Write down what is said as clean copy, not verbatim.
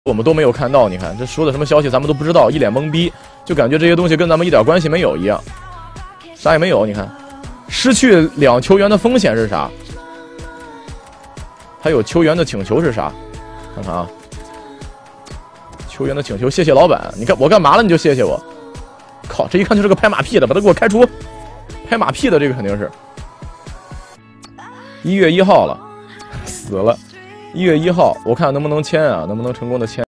我们都没有看到。你看这说的什么消息，咱们都不知道，一脸懵逼，就感觉这些东西跟咱们一点关系没有一样，啥也没有。你看，失去2球员的风险是啥？还有球员的请求是啥？看看啊，球员的请求，谢谢老板。你看我干嘛了，你就谢谢我。靠，这一看就是个拍马屁的，把他给我开除！拍马屁的这个肯定是。1月1号了，死了。1月1号，我看能不能签啊？能不能成功的签？